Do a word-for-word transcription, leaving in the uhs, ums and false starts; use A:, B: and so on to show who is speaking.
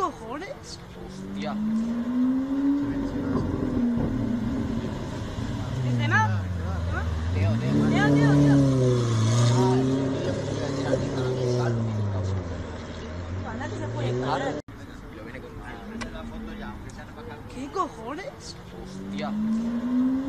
A: cojones?
B: Hostia.
A: ¿Escena?
B: Teo, Teo.
A: Tío, tío, tío.
B: Ah, el vídeo que te voy a decir aquí para analizarlo y el caos.
A: Anda que se puede parar.
B: Y lo viene conduciendo.
A: ¿Qué cojones?
B: Hostia.